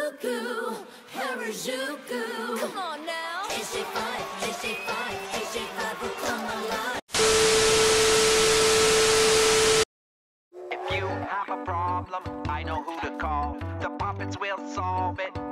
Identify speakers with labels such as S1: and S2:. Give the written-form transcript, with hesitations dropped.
S1: Kuu Harajuku. Come on now. AJ5, will come alive.
S2: If you have a problem, I know who to call. The Poppets will solve it.